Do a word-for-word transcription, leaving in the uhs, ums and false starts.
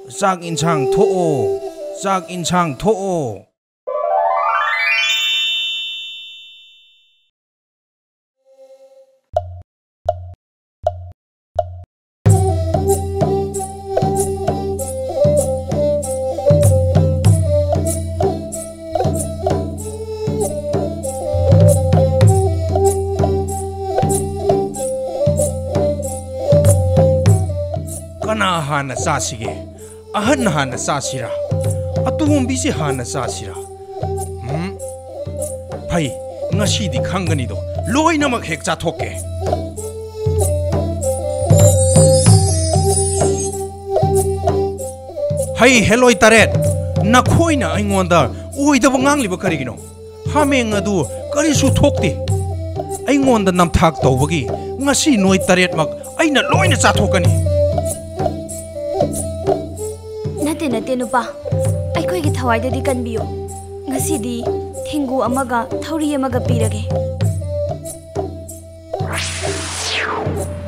ꯆꯥꯛ ꯏꯟꯁꯥꯡ ꯊꯣꯛꯑꯣ ꯆꯥꯛ ꯏꯟꯁꯥꯡ ꯊꯣꯛꯑꯣ kana hana sasige ahan hana sasira atumbi se hana sasira hm phai ngasi di khangani do loina mak hek cha thokke hai heloi taret na khoina aingonda oida bangang liba karigino hameng adu kari su thokti aingonda namthak tawbagi ngasi noi taret mak aina loina cha thokani nate nate nupa aikoi gi thawai da di kan biyo ngasi di thingu amaga thauri amaga pirage